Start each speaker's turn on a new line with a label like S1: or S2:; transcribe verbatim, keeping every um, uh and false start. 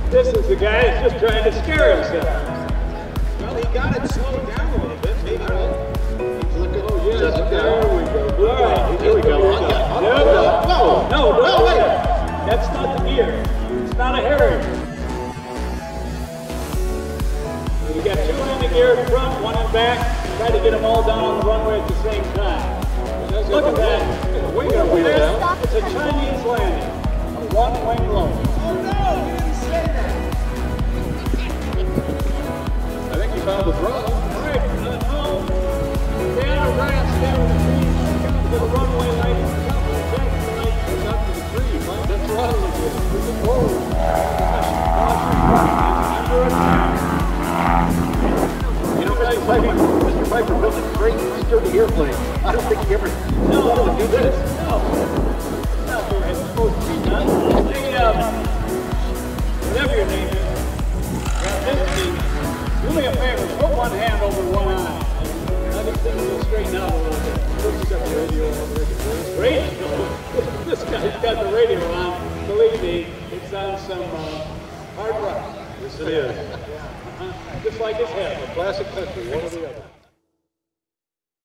S1: This is the guy that's just trying to scare himself.
S2: Well, he got it slowed down a little bit. Maybe he'll he's looking.
S1: Oh, yeah,
S2: Just
S1: there we go. All right,
S2: here we go.
S1: No,
S2: No,
S1: no, no, no,
S2: wait.
S1: That's not the gear. It's not a Harrier. You got two in the gear in front, one in back. Try to get them all down on the runway at the same time. Look at that.
S2: Wing up wheel down.
S1: It's a Chinese landing. A one-wing low.
S2: Oh no, you didn't say that. I think he found the throttle.
S1: All right, uh, no. Stay on the ramp, stay on the tree. Come to the runway light. Come to the taxi light.
S2: It's up to the tree. Find the throttle again. Move it forward.
S1: Under attack.
S2: You know, Mister Piper, Mister Piper built a great sturdy airplane. I don't think he ever
S1: No,
S2: thought it would do this.
S1: No. Not the way it's supposed to be done. Hey, um, whatever your name is, got this thing. Do me a favor, put one hand over one eye. Let this thing will straighten out a little bit.
S2: First, got the radio on.
S1: Radio? This guy's got the radio on. Believe me, it's on some uh, hard rock.
S2: Yes, it is.
S1: Yeah. Uh-huh. Just like his head.
S2: A classic country, one or the other.